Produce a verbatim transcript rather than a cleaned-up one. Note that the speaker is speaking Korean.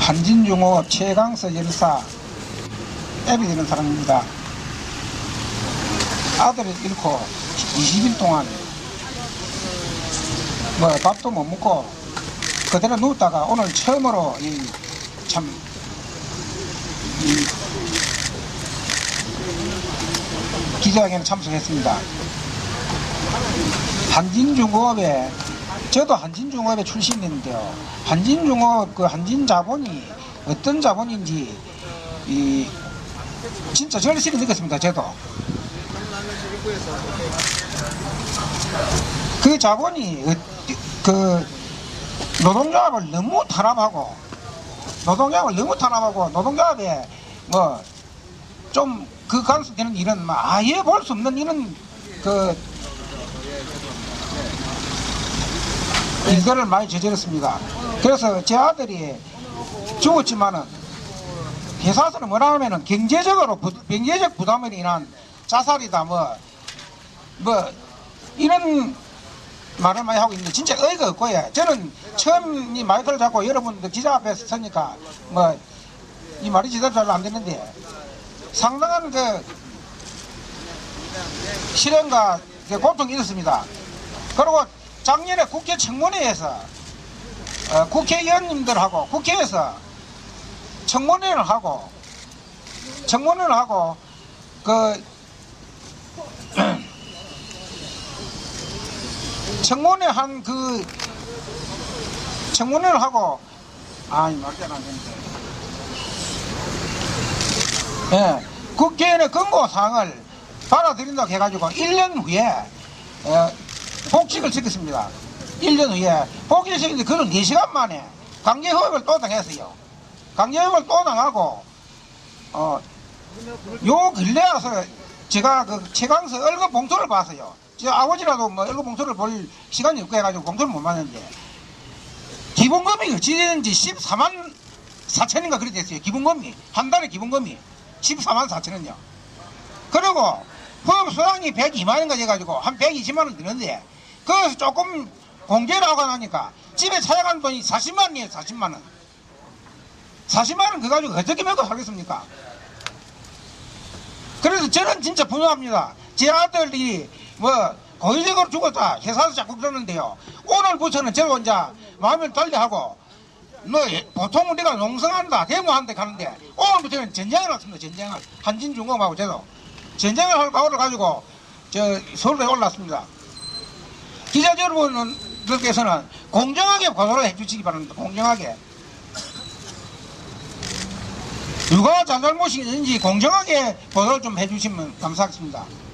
한진중공업 최강서 열사 앱이 되는 사람입니다. 아들을 잃고 이십 일 동안 뭐 밥도 못 먹고 그대로 누웠다가 오늘 처음으로 이 참 이 기자회견에 참석했습니다. 한진중공업에 저도 한진중공업의 출신인데요. 한진중공업 그 한진자본이 어떤 자본인지 이 진짜 절실히 느꼈습니다. 저도 그 자본이 그 노동조합을 너무 탄압하고 노동조합을 너무 탄압하고 노동조합에 뭐 좀 그 간섭되는 일은 아예 볼 수 없는 이런 그 일들을 많이 저질렀습니다. 그래서 제 아들이 죽었지만은 회사에서는 뭐라 하면은 경제적으로 부, 경제적 부담으로 인한 자살이다 뭐 뭐 이런 말을 많이 하고 있는데 진짜 의의가 없고요. 저는 처음 이 마이크를 잡고 여러분들 기자 앞에서 서니까 뭐 이 말이 제대로 잘 안 되는데 상당한 그 실현과 고통이 있었습니다. 그리고 작년에 국회 청문회에서 어, 국회의원님들하고 국회에서 청문회를 하고 청문회를 하고 그 청문회 한 그 청문회를 하고 아니 말대로 안 되는데 예, 국회의원의 권고사항을 받아들인다고 해가지고 일 년 후에 어, 복직을 시켰습니다. 일 년 후에 복직을 시켰는데 그는 네 시간 만에 강제허업을 또 당했어요. 강제허업을 또 당하고 어, 요 근래 와서 제가 그 최강서 월급 봉투를 봤어요. 제 아버지라도 뭐 월급 봉투를 볼 시간이 없고 해가지고 봉투를 못 봤는데 기본금이 어찌 되는지 십사만 사천인가 그렇게 됐어요. 기본금이 한 달에 기본금이 십사만 사천은요. 그리고 후업수당이 백이만 원가 돼가지고 한 백이십만 원 드는데 거기서 조금 공제를 하고 나니까 집에 찾아간 돈이 사십만 원이에요. 사십만 원. 사십만 원 그거 가지고 어떻게 먹고 살겠습니까? 그래서 저는 진짜 분노합니다. 제 아들이 뭐 고의적으로 죽었다 회사에서 자꾸 그러는데요. 오늘부터는 저도 이제 마음을 달리하고 뭐 보통 우리가 농성한다 데모한다 가는데 오늘부터는 전쟁을 했습니다. 전쟁을 한진중공업하고 저도 전쟁을 할 각오를 가지고 저 서울에 올랐습니다. 기자 여러분들께서는 공정하게 보도를 해주시기 바랍니다. 공정하게 누가 잘잘못이 있는지 공정하게 보도를 좀 해주시면 감사하겠습니다.